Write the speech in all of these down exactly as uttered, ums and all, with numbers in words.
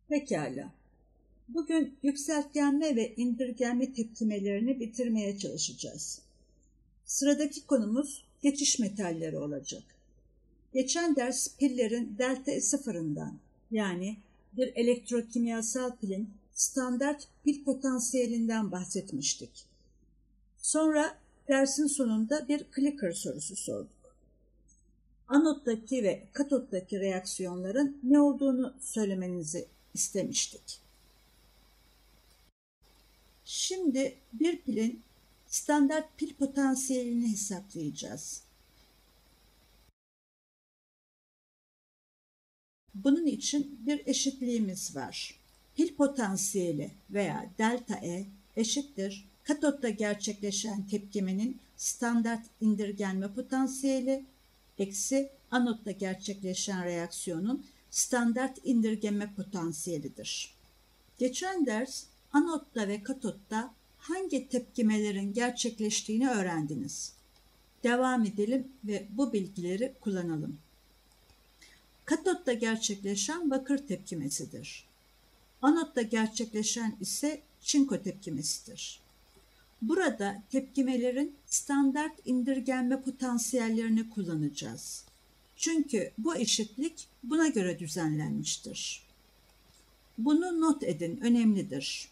Pekala. Bugün yükseltgenme ve indirgenme tepkimelerini bitirmeye çalışacağız. Sıradaki konumuz geçiş metalleri olacak. Geçen ders pillerin delta E sıfırından yani bir elektrokimyasal pilin standart pil potansiyelinden bahsetmiştik. Sonra dersin sonunda bir clicker sorusu sorduk. Anottaki ve katottaki reaksiyonların ne olduğunu söylemenizi istemiştik. Şimdi bir pilin standart pil potansiyelini hesaplayacağız. Bunun için bir eşitliğimiz var. Pil potansiyeli veya delta E eşittir katotta gerçekleşen tepkimenin standart indirgenme potansiyeli eksi anotta gerçekleşen reaksiyonun standart indirgenme potansiyelidir. Geçen ders anotta ve katotta hangi tepkimelerin gerçekleştiğini öğrendiniz. Devam edelim ve bu bilgileri kullanalım. Katotta gerçekleşen bakır tepkimesidir. Anotta gerçekleşen ise çinko tepkimesidir. Burada tepkimelerin standart indirgenme potansiyellerini kullanacağız. Çünkü bu eşitlik buna göre düzenlenmiştir. Bunu not edin, önemlidir.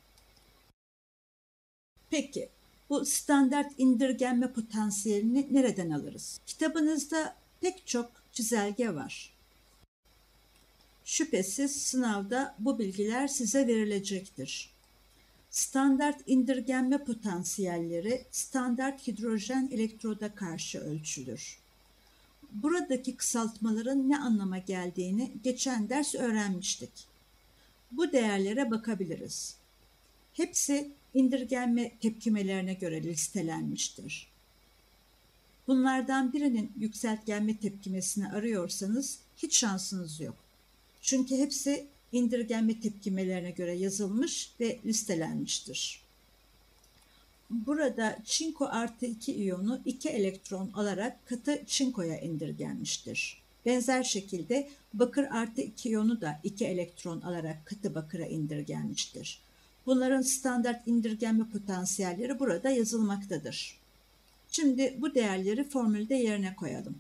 Peki, bu standart indirgenme potansiyelini nereden alırız? Kitabınızda pek çok çizelge var. Şüphesiz sınavda bu bilgiler size verilecektir. Standart indirgenme potansiyelleri standart hidrojen elektroda karşı ölçülür. Buradaki kısaltmaların ne anlama geldiğini geçen ders öğrenmiştik. Bu değerlere bakabiliriz. Hepsi indirgenme tepkimelerine göre listelenmiştir. Bunlardan birinin yükseltgenme tepkimesini arıyorsanız hiç şansınız yok. Çünkü hepsi indirgenme tepkimelerine göre yazılmış ve listelenmiştir. Burada çinko artı iki iyonu iki elektron alarak katı çinkoya indirgenmiştir. Benzer şekilde bakır artı iki iyonu da iki elektron alarak katı bakıra indirgenmiştir. Bunların standart indirgenme potansiyelleri burada yazılmaktadır. Şimdi bu değerleri formülde yerine koyalım.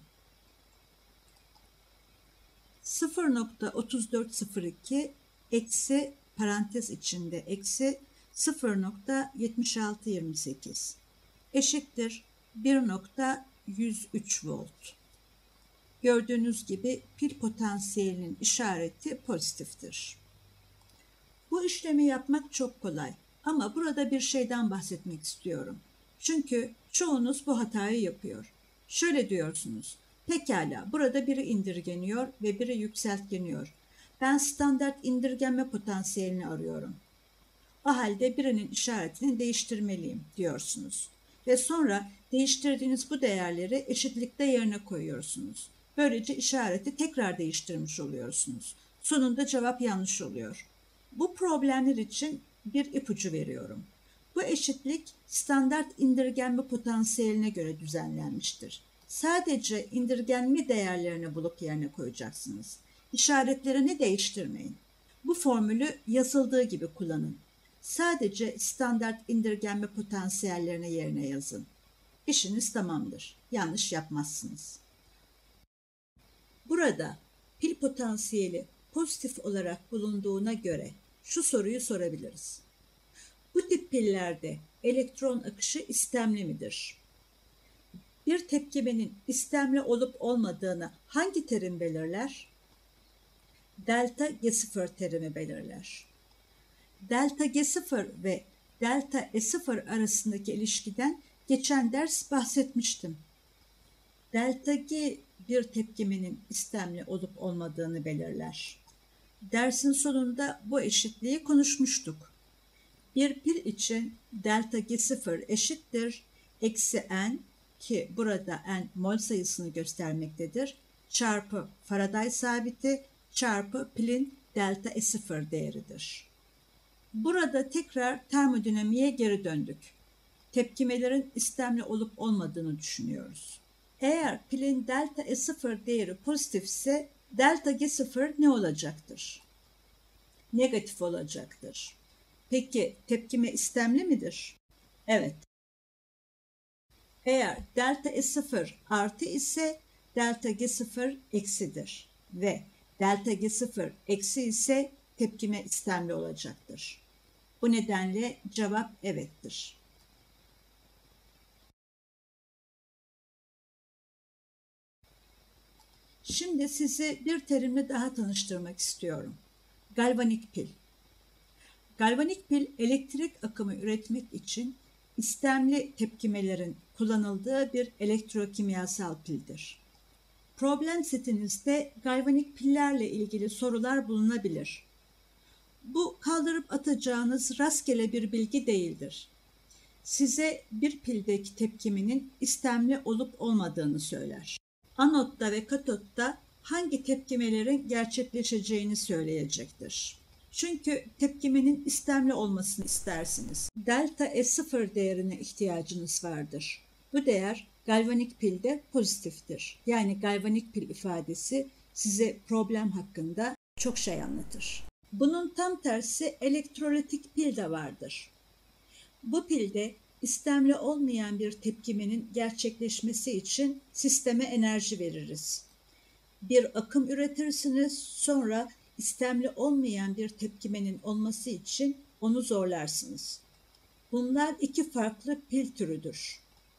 sıfır nokta otuz dört sıfır iki eksi parantez içinde eksi sıfır nokta yetmiş altı yirmi sekiz eşittir bir nokta yüz üç volt. Gördüğünüz gibi pil potansiyelinin işareti pozitiftir. Bu işlemi yapmak çok kolay ama burada bir şeyden bahsetmek istiyorum. Çünkü çoğunuz bu hatayı yapıyor. Şöyle diyorsunuz, pekala burada biri indirgeniyor ve biri yükseltgeniyor. Ben standart indirgenme potansiyelini arıyorum. O halde birinin işaretini değiştirmeliyim diyorsunuz. Ve sonra değiştirdiğiniz bu değerleri eşitlikte yerine koyuyorsunuz. Böylece işareti tekrar değiştirmiş oluyorsunuz. Sonunda cevap yanlış oluyor. Bu problemler için bir ipucu veriyorum. Bu eşitlik standart indirgenme potansiyeline göre düzenlenmiştir. Sadece indirgenme değerlerini bulup yerine koyacaksınız. İşaretlerini değiştirmeyin. Bu formülü yazıldığı gibi kullanın. Sadece standart indirgenme potansiyellerine yerine yazın. İşiniz tamamdır. Yanlış yapmazsınız. Burada pil potansiyeli pozitif olarak bulunduğuna göre şu soruyu sorabiliriz. Bu tip pillerde elektron akışı istemli midir? Bir tepkimenin istemli olup olmadığını hangi terim belirler? Delta G sıfır terimi belirler. Delta G sıfır ve delta E sıfır arasındaki ilişkiden geçen ders bahsetmiştim. Delta G bir tepkimenin istemli olup olmadığını belirler. Dersin sonunda bu eşitliği konuşmuştuk. Bir pil için delta G sıfır eşittir eksi N ki burada N mol sayısını göstermektedir çarpı Faraday sabiti çarpı pilin delta E sıfır değeridir. Burada tekrar termodinamiğe geri döndük. Tepkimelerin istemli olup olmadığını düşünüyoruz. Eğer pilin delta E sıfır değeri pozitifse delta G sıfır ne olacaktır? negatif olacaktır. Peki tepkime istemli midir? Evet. Eğer delta E sıfır artı ise delta G sıfır eksidir ve delta G sıfır eksi ise tepkime istemli olacaktır. Bu nedenle cevap evettir. Şimdi sizi bir terimle daha tanıştırmak istiyorum. Galvanik pil. Galvanik pil elektrik akımı üretmek için istemli tepkimelerin kullanıldığı bir elektrokimyasal pildir. Problem setinizde galvanik pillerle ilgili sorular bulunabilir. Bu kaldırıp atacağınız rastgele bir bilgi değildir. Size bir pildeki tepkiminin istemli olup olmadığını söyler. Anotta ve katotta hangi tepkimelerin gerçekleşeceğini söyleyecektir. Çünkü tepkimenin istemli olmasını istersiniz. Delta E sıfır değerine ihtiyacınız vardır. Bu değer galvanik pilde pozitiftir. Yani galvanik pil ifadesi size problem hakkında çok şey anlatır. Bunun tam tersi elektrolitik pil de vardır. Bu pilde istemli olmayan bir tepkimenin gerçekleşmesi için sisteme enerji veririz. Bir akım üretirsiniz, sonra istemli olmayan bir tepkimenin olması için onu zorlarsınız. Bunlar iki farklı pil türüdür.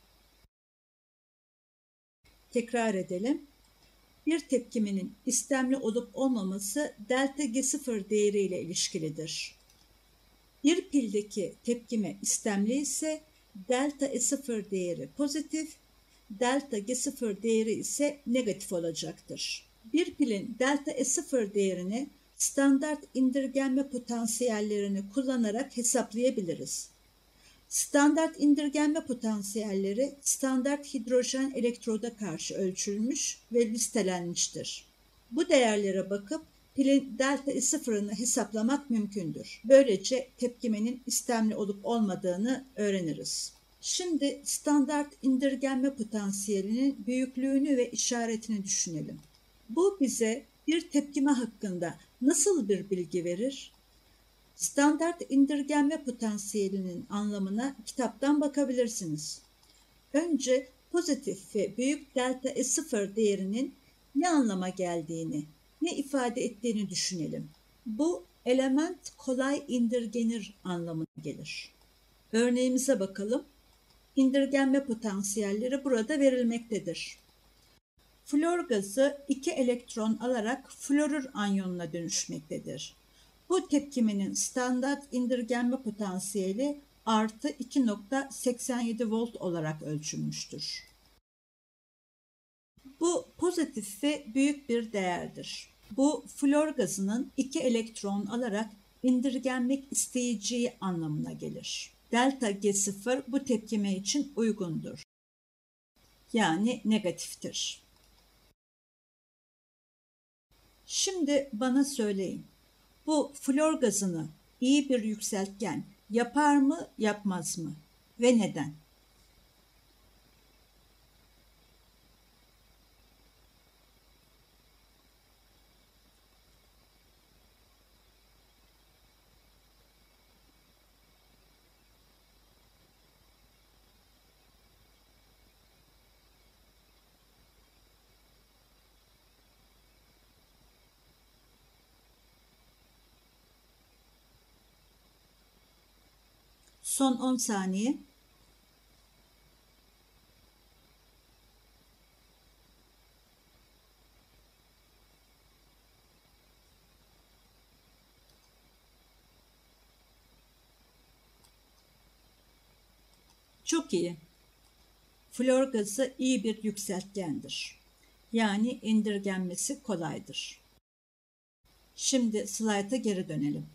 Tekrar edelim. Bir tepkimenin istemli olup olmaması delta G sıfır değeriyle ilişkilidir. Bir pildeki tepkime istemli ise delta E sıfır değeri pozitif, delta G sıfır değeri ise negatif olacaktır. Bir pilin delta E sıfır değerini standart indirgenme potansiyellerini kullanarak hesaplayabiliriz. Standart indirgenme potansiyelleri standart hidrojen elektroda karşı ölçülmüş ve listelenmiştir. Bu değerlere bakıp pilin delta E sıfırını hesaplamak mümkündür. Böylece tepkimenin istemli olup olmadığını öğreniriz. Şimdi standart indirgenme potansiyelinin büyüklüğünü ve işaretini düşünelim. Bu bize bir tepkime hakkında nasıl bir bilgi verir? Standart indirgenme potansiyelinin anlamına kitaptan bakabilirsiniz. Önce pozitif ve büyük delta E sıfır değerinin ne anlama geldiğini, ne ifade ettiğini düşünelim. Bu element kolay indirgenir anlamına gelir. Örneğimize bakalım. İndirgenme potansiyelleri burada verilmektedir. Flor gazı iki elektron alarak florür anyonuna dönüşmektedir. Bu tepkimenin standart indirgenme potansiyeli artı iki nokta seksen yedi volt olarak ölçülmüştür. Bu pozitif ve büyük bir değerdir. Bu flor gazının iki elektron alarak indirgenmek isteyeceği anlamına gelir. Delta G sıfır bu tepkime için uygundur. Yani negatiftir. Şimdi bana söyleyin. Bu flor gazını iyi bir yükseltgen yapar mı, yapmaz mı? Ve neden? Son on saniye. Çok iyi. Flor gazı iyi bir yükseltgendir. Yani indirgenmesi kolaydır. Şimdi slayta geri dönelim.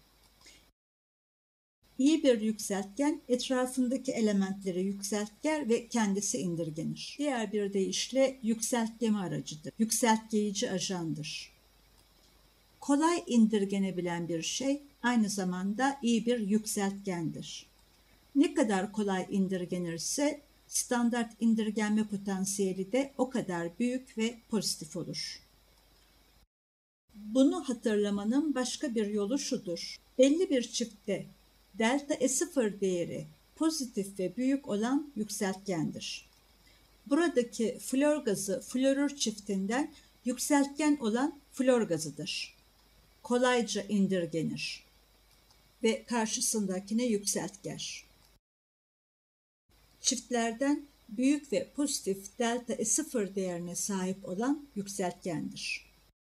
İyi bir yükseltgen etrafındaki elementleri yükseltger ve kendisi indirgenir. Diğer bir deyişle yükseltgeme aracıdır. Yükseltgeyici ajandır. Kolay indirgenebilen bir şey aynı zamanda iyi bir yükseltgendir. Ne kadar kolay indirgenirse standart indirgenme potansiyeli de o kadar büyük ve pozitif olur. Bunu hatırlamanın başka bir yolu şudur. Belli bir çiftte delta E sıfır değeri pozitif ve büyük olan yükseltgendir. Buradaki flor gazı florür çiftinden yükseltgen olan flor gazıdır. Kolayca indirgenir ve karşısındakine yükseltger. Çiftlerden büyük ve pozitif delta E sıfır değerine sahip olan yükseltgendir.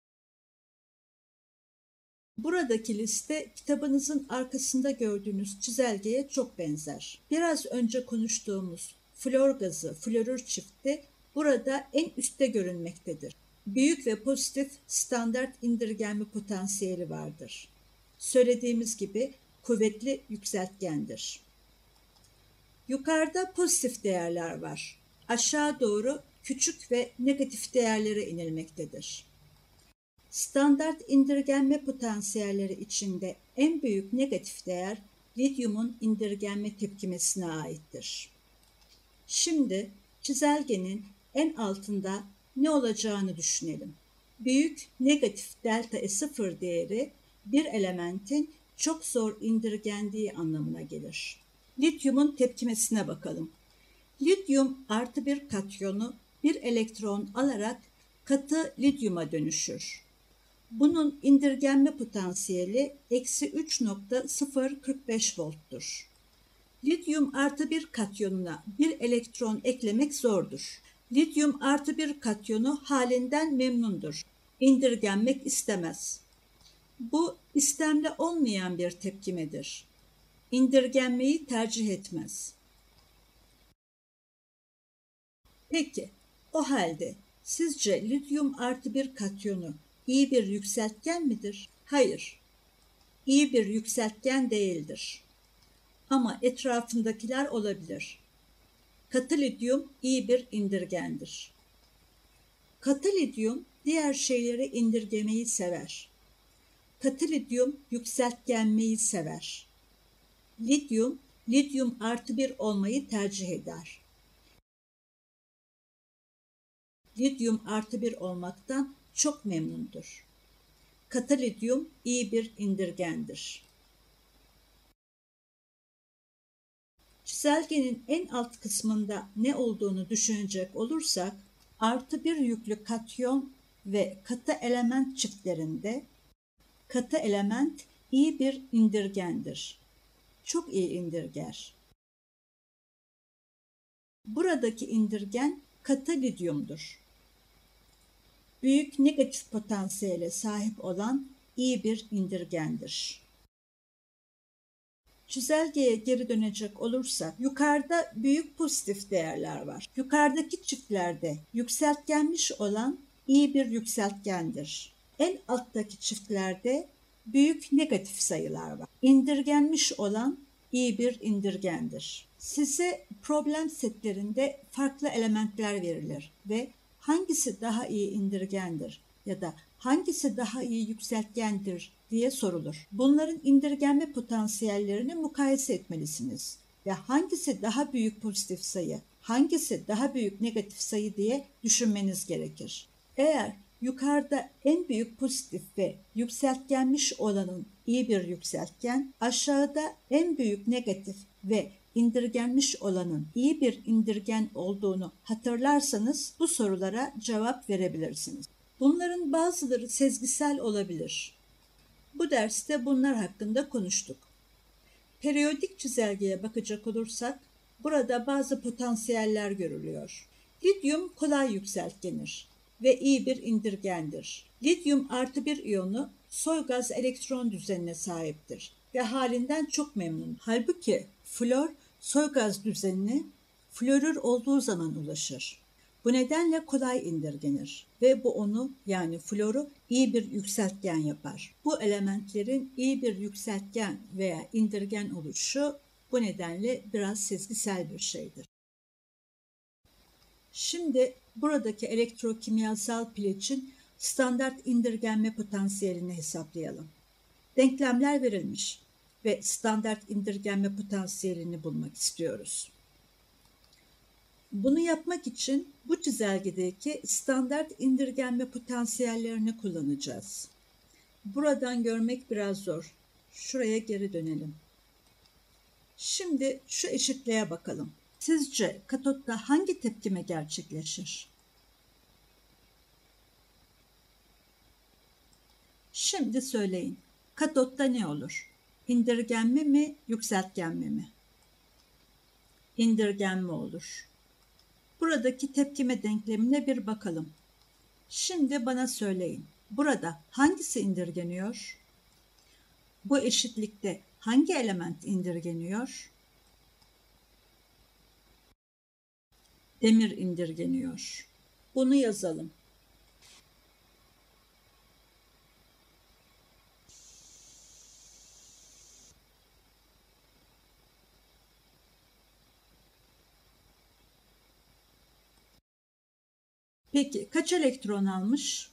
Buradaki liste kitabınızın arkasında gördüğünüz çizelgeye çok benzer. Biraz önce konuştuğumuz flor gazı florür çifti burada en üstte görünmektedir. Büyük ve pozitif standart indirgenme potansiyeli vardır. Söylediğimiz gibi kuvvetli yükseltgendir. Yukarıda pozitif değerler var. Aşağı doğru küçük ve negatif değerlere inilmektedir. Standart indirgenme potansiyelleri içinde en büyük negatif değer lityumun indirgenme tepkimesine aittir. Şimdi çizelgenin en altında ne olacağını düşünelim. Büyük negatif delta E sıfır değeri bir elementin çok zor indirgendiği anlamına gelir. Lityumun tepkimesine bakalım. Lityum artı bir katyonu bir elektron alarak katı lityuma dönüşür. Bunun indirgenme potansiyeli eksi üç nokta sıfır kırk beş volttur. Lityum artı bir katyonuna bir elektron eklemek zordur. Lityum artı bir katyonu halinden memnundur. İndirgenmek istemez. Bu istemli olmayan bir tepkimedir. İndirgenmeyi tercih etmez. Peki, o halde sizce lityum artı bir katyonu iyi bir yükseltgen midir? Hayır, iyi bir yükseltgen değildir. Ama etrafındakiler olabilir. Katı lityum iyi bir indirgendir. Katı lityum diğer şeyleri indirgemeyi sever. Katı lityum yükseltgenmeyi sever. Lityum, lityum artı bir olmayı tercih eder. Lityum artı bir olmaktan çok memnundur. Katı lityum iyi bir indirgendir. Çizelgenin en alt kısmında ne olduğunu düşünecek olursak, artı bir yüklü katyon ve katı element çiftlerinde katı element iyi bir indirgendir. Çok iyi indirger. Buradaki indirgen katı lityumdur. Büyük negatif potansiyele sahip olan iyi bir indirgendir. Çizelgeye geri dönecek olursak, yukarıda büyük pozitif değerler var. Yukarıdaki çiftlerde yükseltgenmiş olan iyi bir yükseltgendir. En alttaki çiftlerde büyük negatif sayılar var. İndirgenmiş olan iyi bir indirgendir. Size problem setlerinde farklı elementler verilir ve hangisi daha iyi indirgendir ya da hangisi daha iyi yükseltgendir diye sorulur. Bunların indirgenme potansiyellerini mukayese etmelisiniz ve hangisi daha büyük pozitif sayı, hangisi daha büyük negatif sayı diye düşünmeniz gerekir. Eğer yukarıda en büyük pozitif ve yükseltgenmiş olanın iyi bir yükseltgen, aşağıda en büyük negatif ve indirgenmiş olanın iyi bir indirgen olduğunu hatırlarsanız bu sorulara cevap verebilirsiniz. Bunların bazıları sezgisel olabilir. Bu derste bunlar hakkında konuştuk. Periyodik çizelgeye bakacak olursak, burada bazı potansiyeller görülüyor. Lityum kolay yükseltgenir ve iyi bir indirgendir. Lityum artı bir iyonu soy gaz elektron düzenine sahiptir ve halinden çok memnun. Halbuki flor soy gaz düzenine florür olduğu zaman ulaşır. Bu nedenle kolay indirgenir ve bu onu yani floru iyi bir yükseltgen yapar. Bu elementlerin iyi bir yükseltgen veya indirgen oluşu bu nedenle biraz sezgisel bir şeydir. Şimdi buradaki elektrokimyasal pil için standart indirgenme potansiyelini hesaplayalım. Denklemler verilmiş ve standart indirgenme potansiyelini bulmak istiyoruz. Bunu yapmak için bu çizelgedeki standart indirgenme potansiyellerini kullanacağız. Buradan görmek biraz zor. Şuraya geri dönelim. Şimdi şu eşitliğe bakalım. Sizce katotta hangi tepkime gerçekleşir? Şimdi söyleyin. Katotta ne olur? İndirgenme mi, yükseltgenme mi? İndirgenme olur. Buradaki tepkime denklemine bir bakalım. Şimdi bana söyleyin. Burada hangisi indirgeniyor? Bu eşitlikte hangi element indirgeniyor? Demir indirgeniyor. Bunu yazalım. Peki kaç elektron almış?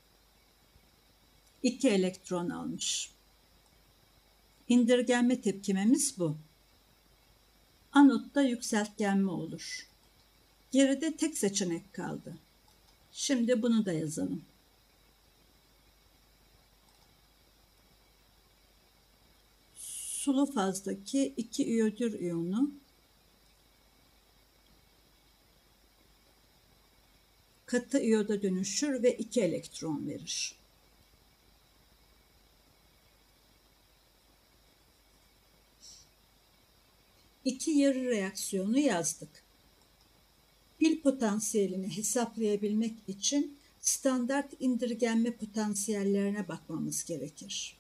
iki elektron almış. İndirgenme tepkimemiz bu. Anotta yükseltgenme olur. Geride tek seçenek kaldı. Şimdi bunu da yazalım. Sulu fazdaki iki iyodür iyonu katı iyoda dönüşür ve iki elektron verir. İki yarı reaksiyonu yazdık. Pil potansiyelini hesaplayabilmek için standart indirgenme potansiyellerine bakmamız gerekir.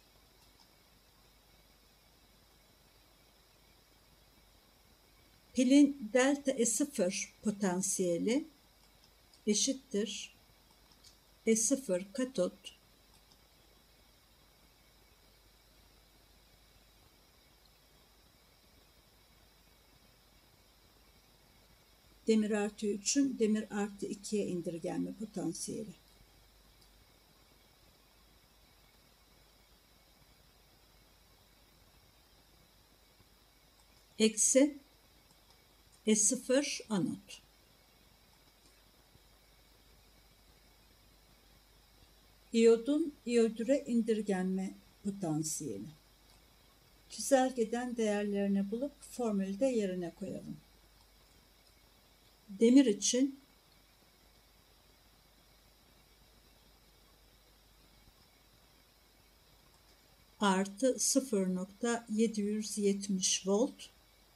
Pilin delta E sıfır potansiyeli eşittir E sıfır katot demir artı üçün demir artı ikiye indirgenme potansiyeli. Eksi E sıfır anot. İyodun iyodüre indirgenme potansiyeli. Çizelgeden değerlerini bulup formülde yerine koyalım. Demir için artı sıfır nokta yedi yüz yetmiş volt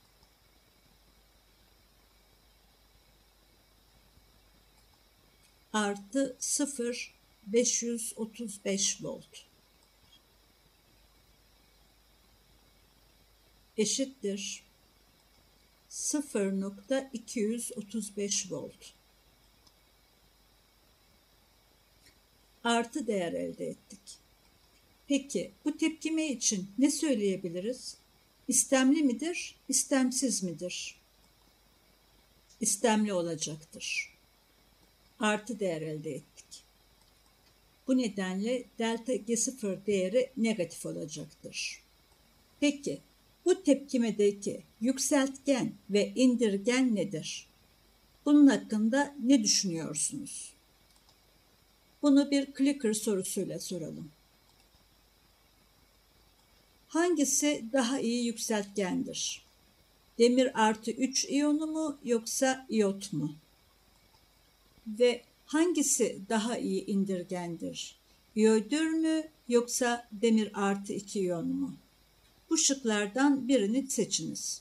artı sıfır nokta beş yüz otuz beş volt eşittir sıfır nokta iki yüz otuz beş volt. Artı değer elde ettik. Peki bu tepkime için ne söyleyebiliriz? İstemli midir, istemsiz midir? İstemli olacaktır. Artı değer elde ettik. Bu nedenle delta G sıfır değeri negatif olacaktır. Peki bu tepkimedeki yükseltgen ve indirgen nedir? Bunun hakkında ne düşünüyorsunuz? Bunu bir clicker sorusuyla soralım. Hangisi daha iyi yükseltgendir? Demir artı üç iyonu mu yoksa iyot mu? Ve hangisi daha iyi indirgendir? İyodür mü yoksa demir artı iki iyon mu? Bu şıklardan birini seçiniz.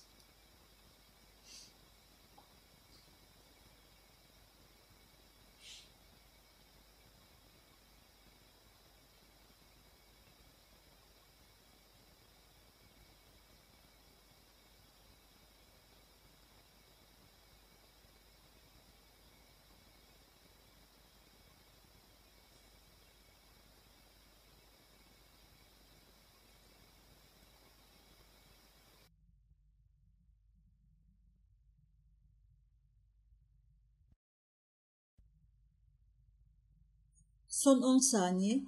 Son on saniye.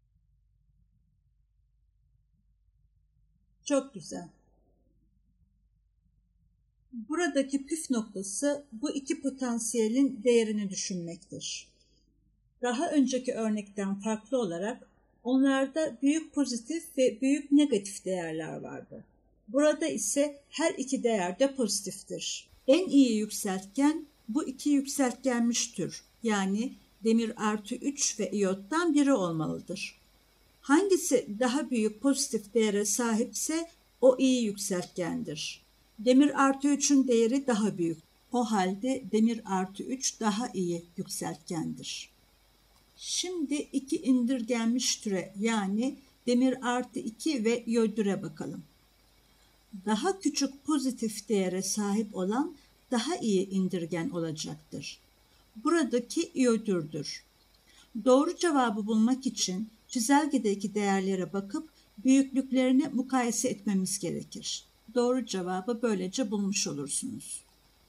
Çok güzel. Buradaki püf noktası bu iki potansiyelin değerini düşünmektir. Daha önceki örnekten farklı olarak onlarda büyük pozitif ve büyük negatif değerler vardı. Burada ise her iki değer de pozitiftir. En iyi yükseltgen bu iki yükseltgenmiş tür, yani demir artı üç ve iyottan biri olmalıdır. Hangisi daha büyük pozitif değere sahipse o iyi yükseltgendir. Demir artı üçün değeri daha büyük. O halde demir artı üç daha iyi yükseltgendir. Şimdi iki indirgenmiş türe, yani demir artı iki ve iyodüre bakalım. Daha küçük pozitif değere sahip olan daha iyi indirgen olacaktır. Buradaki iyodürdür. Doğru cevabı bulmak için çizelgedeki değerlere bakıp büyüklüklerini mukayese etmemiz gerekir. Doğru cevabı böylece bulmuş olursunuz.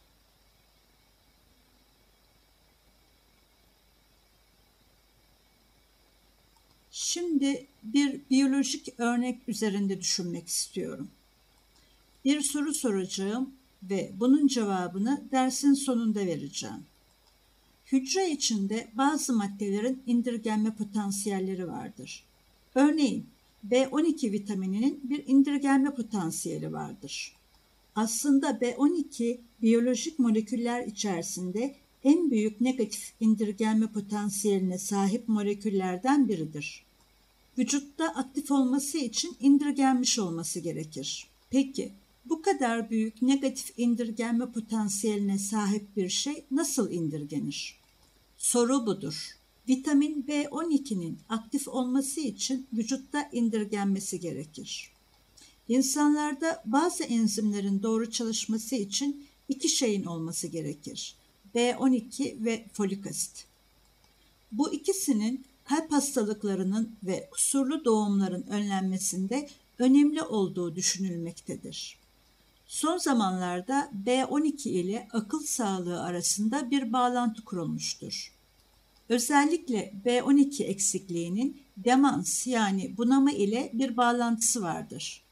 Şimdi bir biyolojik örnek üzerinde düşünmek istiyorum. Bir soru soracağım ve bunun cevabını dersin sonunda vereceğim. Hücre içinde bazı maddelerin indirgenme potansiyelleri vardır. Örneğin B on iki vitamininin bir indirgenme potansiyeli vardır. Aslında B on iki biyolojik moleküller içerisinde en büyük negatif indirgenme potansiyeline sahip moleküllerden biridir. Vücutta aktif olması için indirgenmiş olması gerekir. Peki, bu kadar büyük negatif indirgenme potansiyeline sahip bir şey nasıl indirgenir? Soru budur. Vitamin B on ikinin aktif olması için vücutta indirgenmesi gerekir. İnsanlarda bazı enzimlerin doğru çalışması için iki şeyin olması gerekir: B on iki ve folik asit. Bu ikisinin kalp hastalıklarının ve kusurlu doğumların önlenmesinde önemli olduğu düşünülmektedir. Son zamanlarda B on iki ile akıl sağlığı arasında bir bağlantı kurulmuştur. Özellikle B on iki eksikliğinin demans, yani bunama ile bir bağlantısı vardır.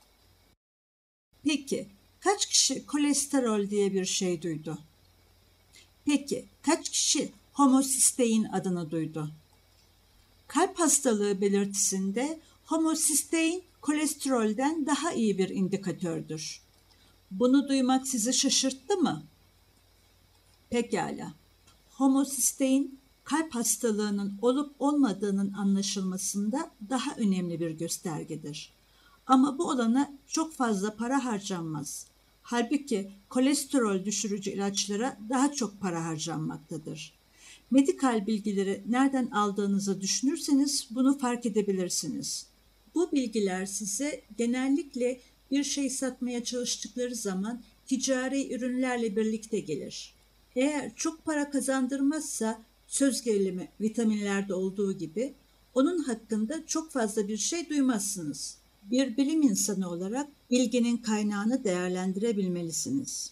Peki, kaç kişi kolesterol diye bir şey duydu? Peki, kaç kişi homosistein adını duydu? Kalp hastalığı belirtisinde homosistein kolesterolden daha iyi bir indikatördür. Bunu duymak sizi şaşırttı mı? Pekala. Homosistein, kalp hastalığının olup olmadığının anlaşılmasında daha önemli bir göstergedir. Ama bu olana çok fazla para harcanmaz. Halbuki kolesterol düşürücü ilaçlara daha çok para harcanmaktadır. Medikal bilgileri nereden aldığınızı düşünürseniz bunu fark edebilirsiniz. Bu bilgiler size genellikle bir şey satmaya çalıştıkları zaman ticari ürünlerle birlikte gelir. Eğer çok para kazandırmazsa, söz gelimi vitaminlerde olduğu gibi, onun hakkında çok fazla bir şey duymazsınız. Bir bilim insanı olarak bilginin kaynağını değerlendirebilmelisiniz.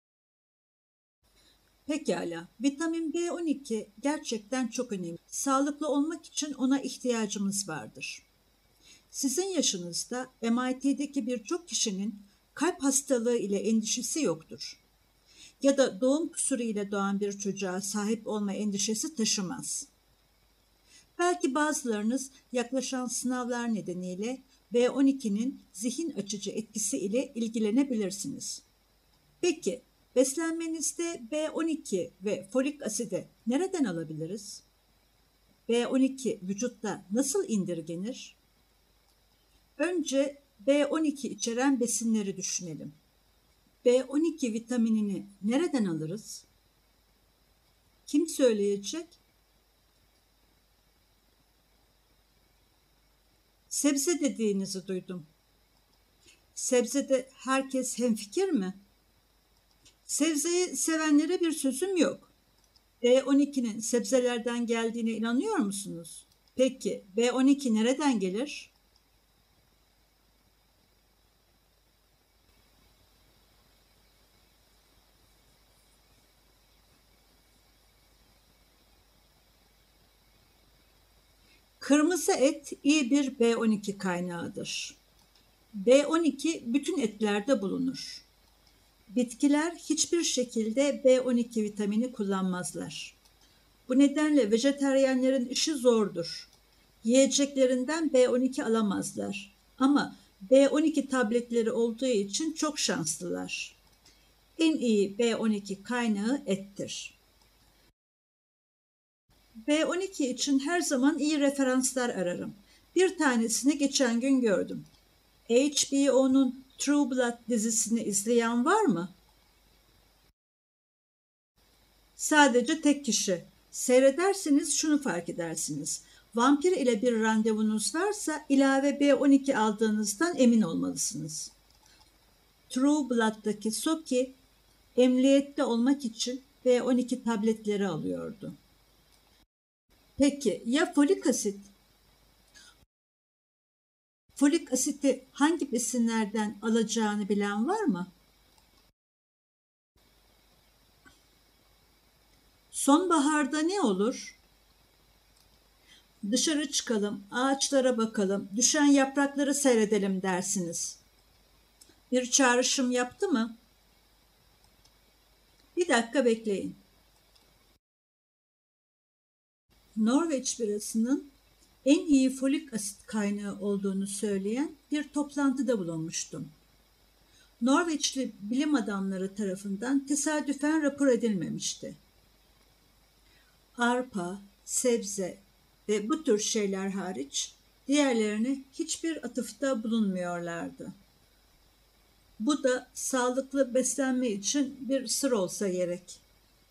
Pekala, vitamin B on iki gerçekten çok önemli. Sağlıklı olmak için ona ihtiyacımız vardır. Sizin yaşınızda M I T'deki birçok kişinin kalp hastalığı ile endişesi yoktur. Ya da doğum kusuru ile doğan bir çocuğa sahip olma endişesi taşımaz. Belki bazılarınız yaklaşan sınavlar nedeniyle B on ikinin zihin açıcı etkisi ile ilgilenebilirsiniz. Peki, beslenmenizde B on iki ve folik asidi nereden alabiliriz? B on iki vücutta nasıl indirgenir? Önce B on iki içeren besinleri düşünelim. B on iki vitaminini nereden alırız? Kim söyleyecek? Sebze dediğinizi duydum. Sebzede herkes hemfikir mi? Sebzeyi sevenlere bir sözüm yok. B on ikinin sebzelerden geldiğine inanıyor musunuz? Peki B on iki nereden gelir? Kırmızı et iyi bir B on iki kaynağıdır. B on iki bütün etlerde bulunur. Bitkiler hiçbir şekilde B on iki vitamini kullanmazlar. Bu nedenle vejetaryenlerin işi zordur. Yiyeceklerinden B on iki alamazlar. Ama B on iki tabletleri olduğu için çok şanslılar. En iyi B on iki kaynağı ettir. B on iki için her zaman iyi referanslar ararım. Bir tanesini geçen gün gördüm. H B O'nun True Blood dizisini izleyen var mı? Sadece tek kişi. Seyrederseniz şunu fark edersiniz. Vampir ile bir randevunuz varsa ilave B on iki aldığınızdan emin olmalısınız. True Blood'daki Soki emniyette olmak için B on iki tabletleri alıyordu. Peki ya folik asit? Folik asiti hangi besinlerden alacağını bilen var mı? Sonbaharda ne olur? Dışarı çıkalım, ağaçlara bakalım, düşen yaprakları seyredelim dersiniz. Bir çağrışım yaptı mı? Bir dakika bekleyin. Norveç birasının en iyi folik asit kaynağı olduğunu söyleyen bir toplantıda bulunmuştum. Norveçli bilim adamları tarafından tesadüfen rapor edilmemişti. Arpa, sebze ve bu tür şeyler hariç diğerlerine hiçbir atıfta bulunmuyorlardı. Bu da sağlıklı beslenme için bir sır olsa gerek.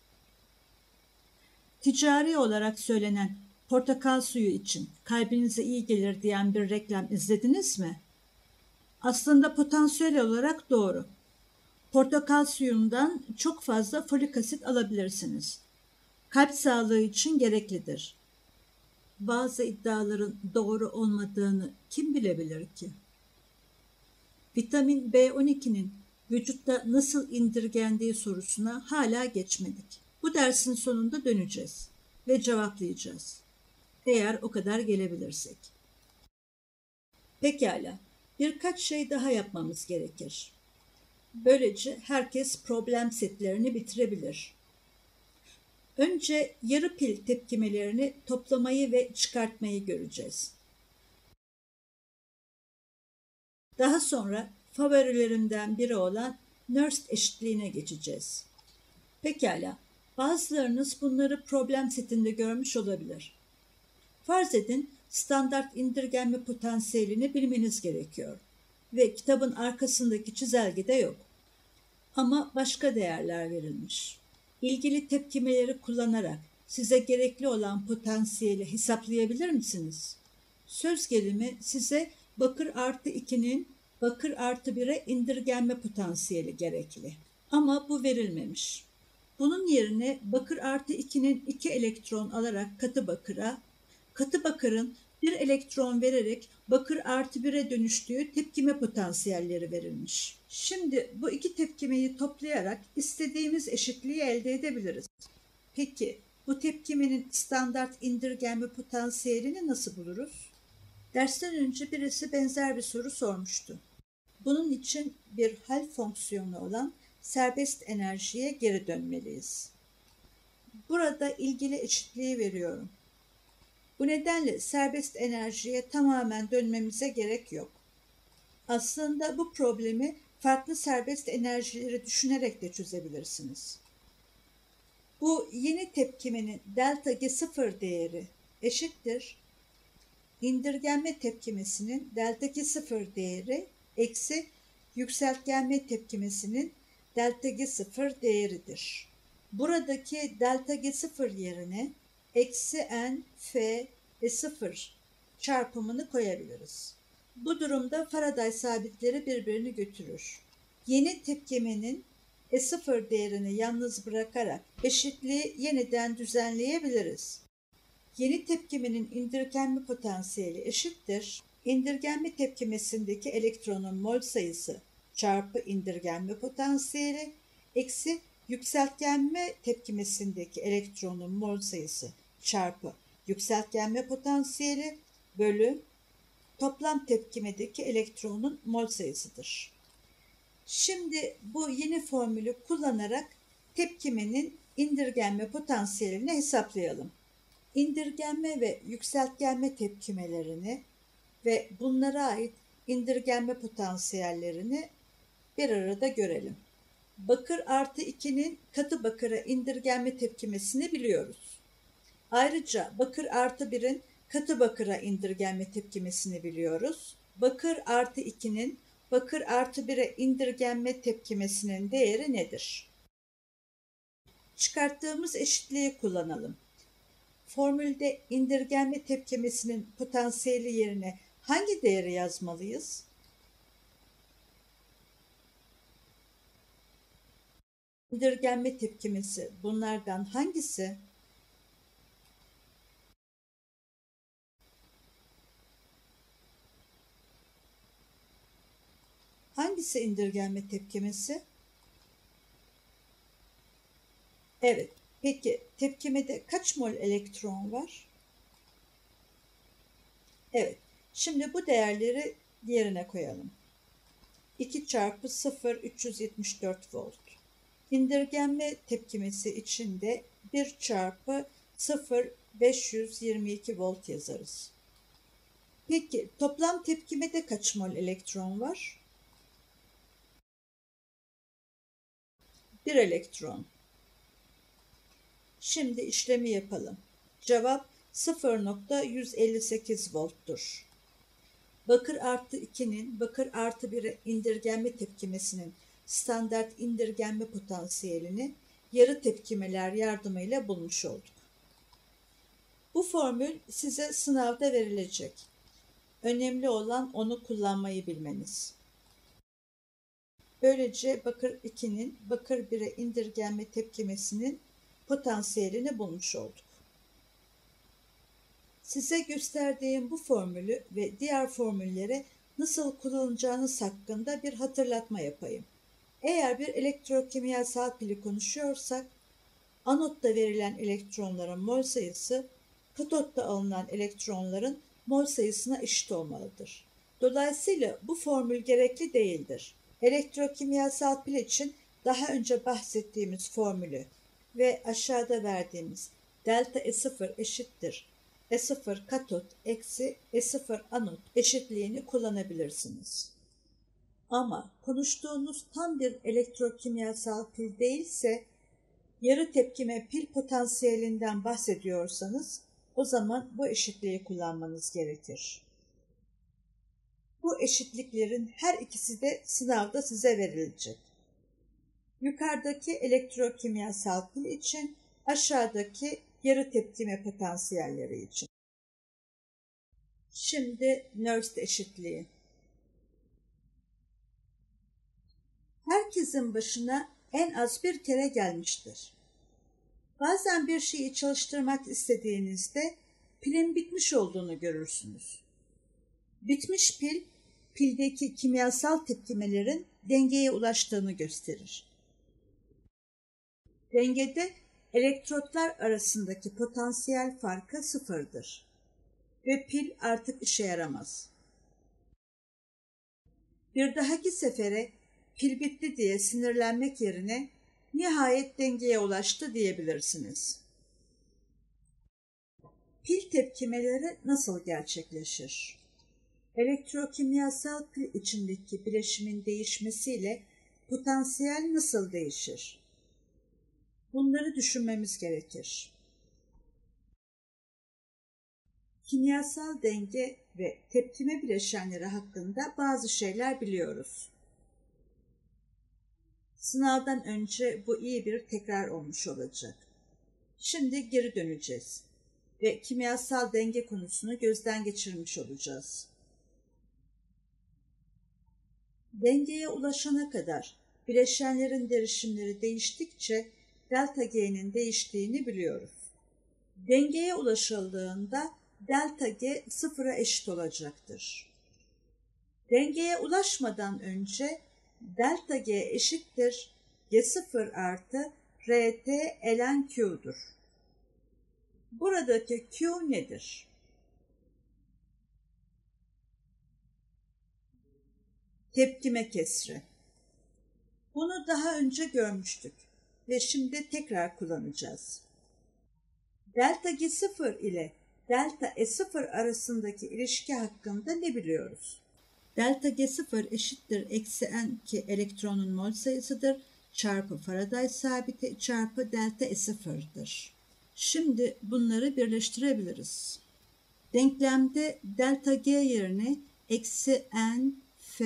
Ticari olarak söylenen portakal suyu için kalbinize iyi gelir diyen bir reklam izlediniz mi? Aslında potansiyel olarak doğru. Portakal suyundan çok fazla folik asit alabilirsiniz. Kalp sağlığı için gereklidir. Bazı iddiaların doğru olmadığını kim bilebilir ki? Vitamin B on ikinin vücutta nasıl indirgendiği sorusuna hala geçmedik. Bu dersin sonunda döneceğiz ve cevaplayacağız. Eğer o kadar gelebilirsek. Pekala, birkaç şey daha yapmamız gerekir. Böylece herkes problem setlerini bitirebilir. Önce yarı pil tepkimelerini toplamayı ve çıkartmayı göreceğiz. Daha sonra favorilerimden biri olan Nernst eşitliğine geçeceğiz. Pekala, bazılarınız bunları problem setinde görmüş olabilir. Farz edin, standart indirgenme potansiyelini bilmeniz gerekiyor ve kitabın arkasındaki çizelgede yok. Ama başka değerler verilmiş. İlgili tepkimeleri kullanarak size gerekli olan potansiyeli hesaplayabilir misiniz? Söz gelimi size bakır artı ikinin bakır artı bire indirgenme potansiyeli gerekli. Ama bu verilmemiş. Bunun yerine bakır artı ikinin iki elektron alarak katı bakıra, katı bakırın bir elektron vererek bakır artı bire dönüştüğü tepkime potansiyelleri verilmiş. Şimdi bu iki tepkimeyi toplayarak istediğimiz eşitliği elde edebiliriz. Peki bu tepkimenin standart indirgenme potansiyelini nasıl buluruz? Dersten önce birisi benzer bir soru sormuştu. Bunun için bir hal fonksiyonu olan serbest enerjiye geri dönmeliyiz. Burada ilgili eşitliği veriyorum. Bu nedenle serbest enerjiye tamamen dönmemize gerek yok. Aslında bu problemi farklı serbest enerjileri düşünerek de çözebilirsiniz. Bu yeni tepkimenin delta G sıfır değeri eşittir indirgenme tepkimesinin delta G sıfır değeri eksi yükseltgenme tepkimesinin delta G sıfır değeridir. Buradaki delta G sıfır yerine eksi n f e sıfır çarpımını koyabiliriz. Bu durumda Faraday sabitleri birbirini götürür. Yeni tepkimenin e sıfır değerini yalnız bırakarak eşitliği yeniden düzenleyebiliriz. Yeni tepkimenin indirgenme potansiyeli eşittir İndirgenme tepkimesindeki elektronun mol sayısı çarpı indirgenme potansiyeli eksi yükseltgenme tepkimesindeki elektronun mol sayısı çarpı yükseltgenme potansiyeli bölü toplam tepkimedeki elektronun mol sayısıdır. Şimdi bu yeni formülü kullanarak tepkimenin indirgenme potansiyelini hesaplayalım. İndirgenme ve yükseltgenme tepkimelerini ve bunlara ait indirgenme potansiyellerini bir arada görelim. Bakır artı ikinin katı bakıra indirgenme tepkimesini biliyoruz. Ayrıca bakır artı birin katı bakıra indirgenme tepkimesini biliyoruz. Bakır artı ikinin bakır artı bire indirgenme tepkimesinin değeri nedir? Çıkarttığımız eşitliği kullanalım. Formülde indirgenme tepkimesinin potansiyeli yerine hangi değeri yazmalıyız? İndirgenme tepkimesi bunlardan hangisi? Hangisi indirgenme tepkimesi? Evet. Peki tepkimede kaç mol elektron var? Evet. Şimdi bu değerleri yerine koyalım. iki çarpı sıfır üç yüz yetmiş dört volt. İndirgenme tepkimesi için de bir çarpı sıfır beş yüz yirmi iki volt yazarız. Peki toplam tepkimede kaç mol elektron var? bir elektron. Şimdi işlemi yapalım. Cevap sıfır nokta yüz elli sekiz volttur. Bakır artı ikinin bakır artı bire indirgenme tepkimesinin standart indirgenme potansiyelini yarı tepkimeler yardımıyla bulmuş olduk. Bu formül size sınavda verilecek. Önemli olan onu kullanmayı bilmeniz. Böylece bakır ikinin bakır bire indirgenme tepkimesinin potansiyelini bulmuş olduk. Size gösterdiğim bu formülü ve diğer formülleri nasıl kullanacağınız hakkında bir hatırlatma yapayım. Eğer bir elektrokimyasal pili konuşuyorsak, anotta verilen elektronların mol sayısı, katotta alınan elektronların mol sayısına eşit olmalıdır. Dolayısıyla bu formül gerekli değildir. Elektrokimyasal pil için daha önce bahsettiğimiz formülü ve aşağıda verdiğimiz delta E sıfır eşittir E sıfır katot eksi E sıfır anot eşitliğini kullanabilirsiniz. Ama konuştuğunuz tam bir elektrokimyasal pil değilse, yarı tepkime pil potansiyelinden bahsediyorsanız, o zaman bu eşitliği kullanmanız gerekir. Bu eşitliklerin her ikisi de sınavda size verilecek. Yukarıdaki elektrokimyasal pil için, aşağıdaki yarı tepkime potansiyelleri için. Şimdi Nernst eşitliği. Herkesin başına en az bir kere gelmiştir. Bazen bir şeyi çalıştırmak istediğinizde pilin bitmiş olduğunu görürsünüz. Bitmiş pil, pildeki kimyasal tepkimelerin dengeye ulaştığını gösterir. Dengede elektrotlar arasındaki potansiyel farkı sıfırdır ve pil artık işe yaramaz. Bir dahaki sefere pil bitti diye sinirlenmek yerine nihayet dengeye ulaştı diyebilirsiniz. Pil tepkimeleri nasıl gerçekleşir? Elektrokimyasal pil içindeki bileşimin değişmesiyle potansiyel nasıl değişir? Bunları düşünmemiz gerekir. Kimyasal denge ve tepkime bileşenleri hakkında bazı şeyler biliyoruz. Sınavdan önce bu iyi bir tekrar olmuş olacak. Şimdi geri döneceğiz ve kimyasal denge konusunu gözden geçirmiş olacağız. Dengeye ulaşana kadar bileşenlerin derişimleri değiştikçe delta G'nin değiştiğini biliyoruz. Dengeye ulaşıldığında delta G sıfıra eşit olacaktır. Dengeye ulaşmadan önce delta G eşittir G sıfır artı R T ln Q'dur. Buradaki Q nedir? Tepkime kesri. Bunu daha önce görmüştük ve şimdi tekrar kullanacağız. Delta G sıfır ile delta E sıfır arasındaki ilişki hakkında ne biliyoruz? Delta G sıfır eşittir eksi n ki elektronun mol sayısıdır çarpı Faraday sabiti çarpı delta E sıfır'dır. Şimdi bunları birleştirebiliriz. Denklemde delta G yerine eksi n f,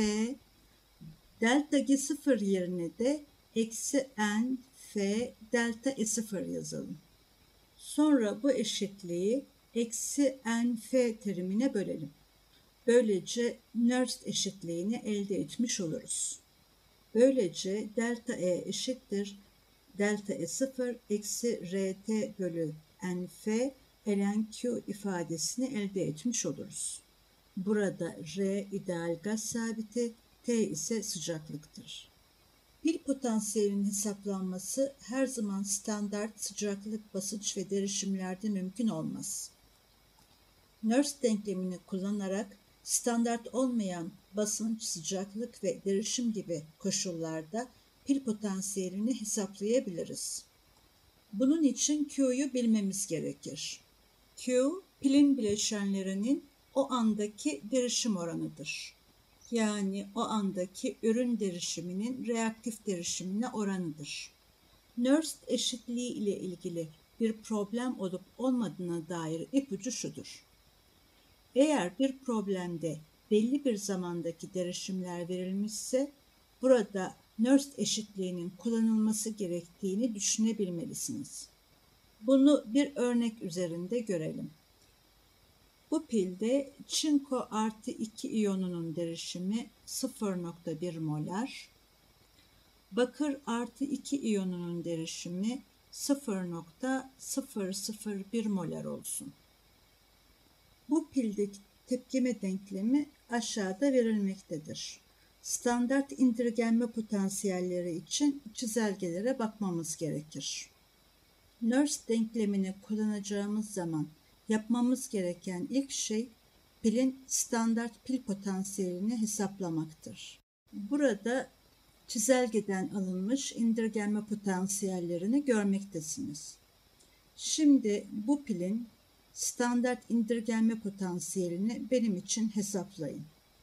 delta G sıfır yerine de eksi n f delta E sıfır yazalım. Sonra bu eşitliği eksi n f terimine bölelim. Böylece Nernst eşitliğini elde etmiş oluruz. Böylece delta E eşittir delta E sıfır eksi rt bölü nf ln q ifadesini elde etmiş oluruz. Burada R ideal gaz sabiti, T ise sıcaklıktır. Pil potansiyelinin hesaplanması her zaman standart sıcaklık, basınç ve derişimlerde mümkün olmaz. Nernst denklemini kullanarak standart olmayan basınç, sıcaklık ve derişim gibi koşullarda pil potansiyelini hesaplayabiliriz. Bunun için Q'yu bilmemiz gerekir. Q, pilin bileşenlerinin o andaki derişim oranıdır. Yani o andaki ürün derişiminin reaktif derişimine oranıdır. Nernst eşitliği ile ilgili bir problem olup olmadığına dair ipucu şudur. Eğer bir problemde belli bir zamandaki derişimler verilmişse, burada Nernst eşitliğinin kullanılması gerektiğini düşünebilmelisiniz. Bunu bir örnek üzerinde görelim. Bu pilde çinko artı iki iyonunun derişimi sıfır nokta bir molar, bakır artı iki iyonunun derişimi sıfır nokta sıfır sıfır bir molar olsun. Bu pildeki tepkime denklemi aşağıda verilmektedir. Standart indirgenme potansiyelleri için çizelgelere bakmamız gerekir. Nernst denklemini kullanacağımız zaman yapmamız gereken ilk şey pilin standart pil potansiyelini hesaplamaktır. Burada çizelgeden alınmış indirgenme potansiyellerini görmektesiniz. Şimdi bu pilin standart indirgenme potansiyelini benim için hesaplayın.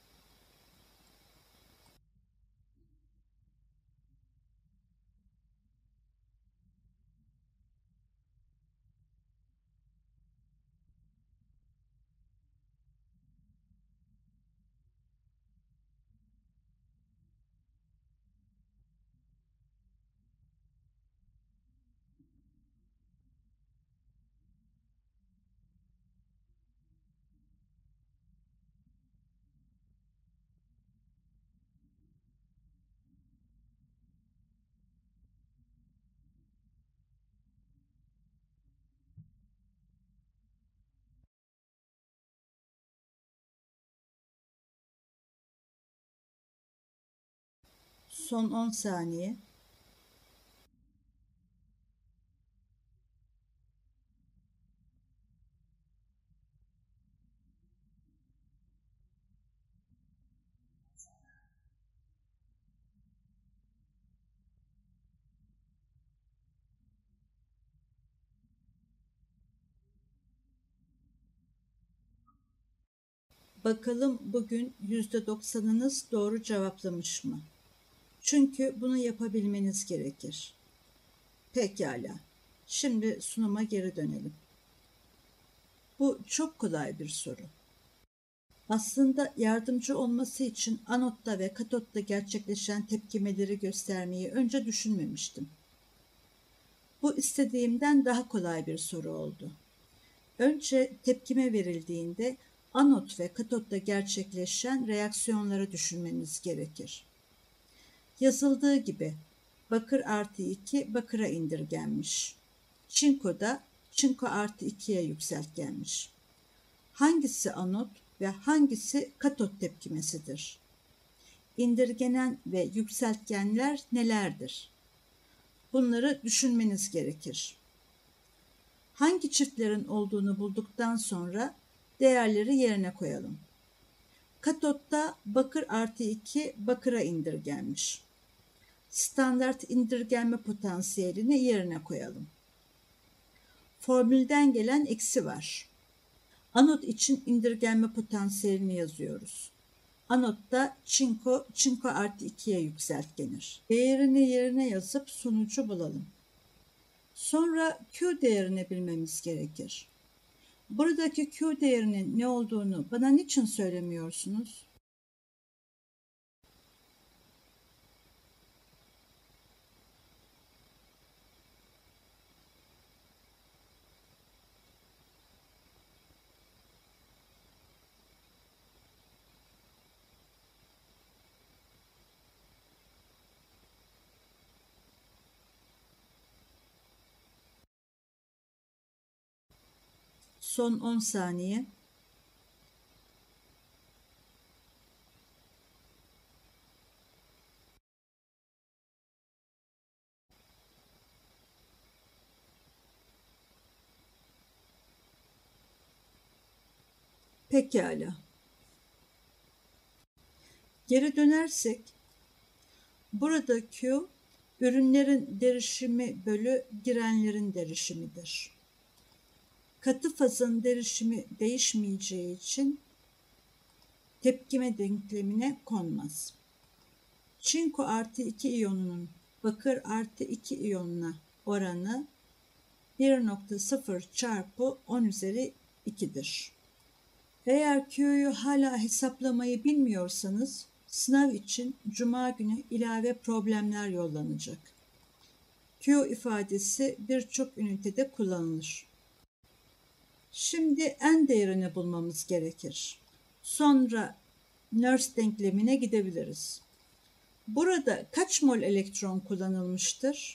Son on saniye. Bakalım bugün yüzde doksanınız doğru cevaplamış mı? Çünkü bunu yapabilmeniz gerekir. Pekala. Şimdi sunuma geri dönelim. Bu çok kolay bir soru. Aslında yardımcı olması için anotta ve katotta gerçekleşen tepkimeleri göstermeyi önce düşünmemiştim. Bu istediğimden daha kolay bir soru oldu. Önce tepkime verildiğinde anot ve katotta gerçekleşen reaksiyonları düşünmeniz gerekir. Yazıldığı gibi bakır artı iki bakıra indirgenmiş. Çinko da çinko artı ikiye yükseltgenmiş. Hangisi anot ve hangisi katot tepkimesidir? İndirgenen ve yükseltgenler nelerdir? Bunları düşünmeniz gerekir. Hangi çiftlerin olduğunu bulduktan sonra değerleri yerine koyalım. Katotta bakır artı iki bakıra indirgenmiş. standart indirgenme potansiyelini yerine koyalım. Formülden gelen eksi var. Anot için indirgenme potansiyelini yazıyoruz. Anotta çinko, çinko artı ikiye yükseltgenir. Değerini yerine yazıp sonucu bulalım. Sonra Q değerini bilmemiz gerekir. Buradaki Q değerinin ne olduğunu bana niçin söylemiyorsunuz? Son on saniye. Pekala. Geri dönersek, burada Q, ürünlerin derişimi bölü girenlerin derişimidir. Katı fazın derişimi değişmeyeceği için tepkime denklemine konmaz. Çinko artı iki iyonunun bakır artı iki iyonuna oranı bir nokta sıfır çarpı on üzeri iki'dir. Eğer Q'yu hala hesaplamayı bilmiyorsanız sınav için Cuma günü ilave problemler yollanacak. Q ifadesi birçok ünitede kullanılır. Şimdi N değerini bulmamız gerekir. Sonra Nernst denklemine gidebiliriz. Burada kaç mol elektron kullanılmıştır?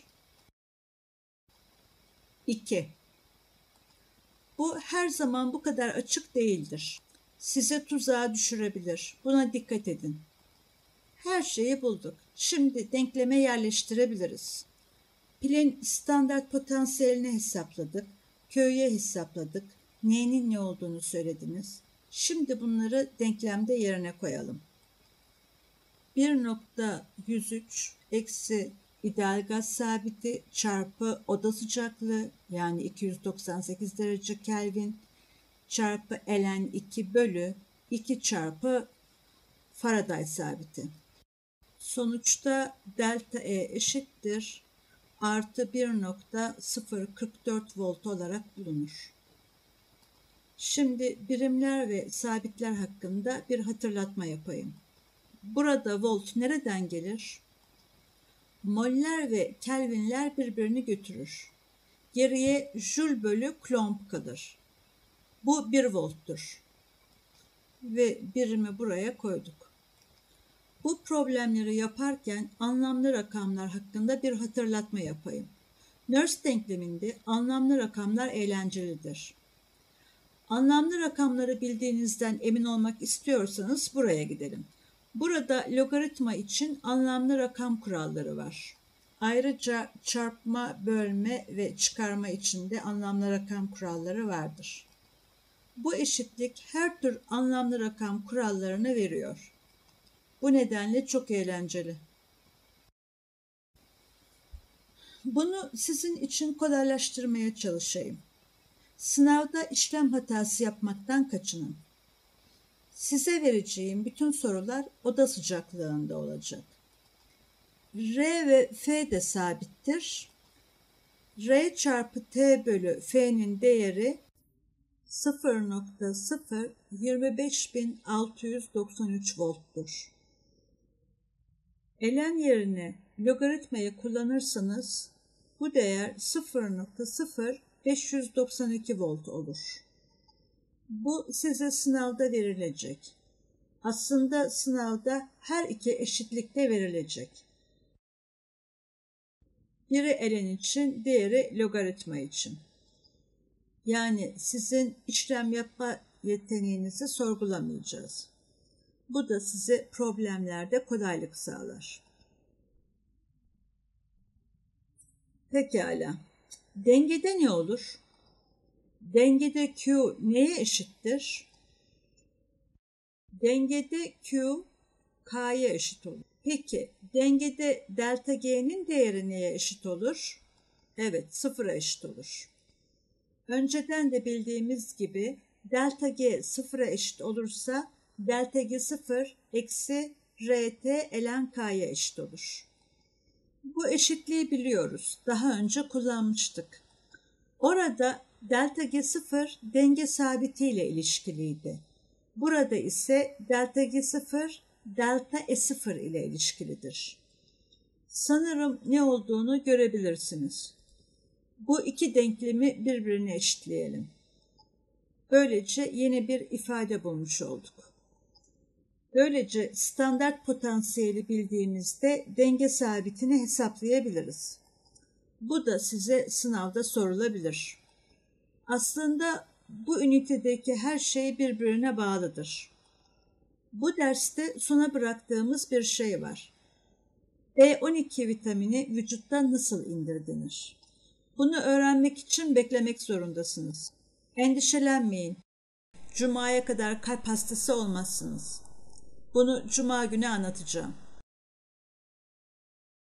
iki. Bu her zaman bu kadar açık değildir. Size tuzağa düşürebilir. Buna dikkat edin. Her şeyi bulduk. Şimdi denkleme yerleştirebiliriz. Pilin standart potansiyelini hesapladık. Q'ye hesapladık. N'nin ne olduğunu söylediniz. Şimdi bunları denklemde yerine koyalım. bir nokta yüz üç eksi ideal gaz sabiti çarpı oda sıcaklığı yani iki yüz doksan sekiz derece Kelvin çarpı ln iki bölü iki çarpı Faraday sabiti. Sonuçta delta E eşittir artı bir nokta sıfır kırk dört volt olarak bulunur. Şimdi birimler ve sabitler hakkında bir hatırlatma yapayım. Burada volt nereden gelir? Moller ve kelvinler birbirini götürür. Geriye joule bölü coulomb kalır. Bu bir volttur. Ve birimi buraya koyduk. Bu problemleri yaparken anlamlı rakamlar hakkında bir hatırlatma yapayım. Nernst denkleminde anlamlı rakamlar eğlencelidir. Anlamlı rakamları bildiğinizden emin olmak istiyorsanız buraya gidelim. Burada logaritma için anlamlı rakam kuralları var. Ayrıca çarpma, bölme ve çıkarma için de anlamlı rakam kuralları vardır. Bu eşitlik her tür anlamlı rakam kurallarını veriyor. Bu nedenle çok eğlenceli. Bunu sizin için kolaylaştırmaya çalışayım. Sınavda işlem hatası yapmaktan kaçının. Size vereceğim bütün sorular oda sıcaklığında olacak. R ve F de sabittir. R çarpı T bölü F'nin değeri sıfır nokta sıfır yirmi beş bin altı yüz doksan üç volttur. Ln yerine logaritmayı kullanırsanız bu değer sıfır nokta sıfır beş yüz doksan iki volt olur. Bu size sınavda verilecek. Aslında sınavda her iki eşitlikte verilecek. Biri ln için, diğeri logaritma için. Yani sizin işlem yapma yeteneğinizi sorgulamayacağız. Bu da size problemlerde kolaylık sağlar. Pekala. Dengede ne olur? Dengede Q neye eşittir? Dengede Q K'ya eşit olur. Peki dengede delta G'nin değeri neye eşit olur? Evet, sıfıra eşit olur. Önceden de bildiğimiz gibi delta G sıfıra eşit olursa delta G sıfır eksi R T ln K'ya eşit olur. Bu eşitliği biliyoruz. Daha önce kullanmıştık. Orada delta G sıfır denge sabitiyle ilişkiliydi. Burada ise delta G sıfır delta E sıfır ile ilişkilidir. Sanırım ne olduğunu görebilirsiniz. Bu iki denklemi birbirine eşitleyelim. Böylece yeni bir ifade bulmuş olduk. Böylece standart potansiyeli bildiğimizde denge sabitini hesaplayabiliriz. Bu da size sınavda sorulabilir. Aslında bu ünitedeki her şey birbirine bağlıdır. Bu derste sona bıraktığımız bir şey var. B on iki vitamini vücuttan nasıl indirilir? Bunu öğrenmek için beklemek zorundasınız. Endişelenmeyin. Cuma'ya kadar kalp hastası olmazsınız. Bunu Cuma günü anlatacağım.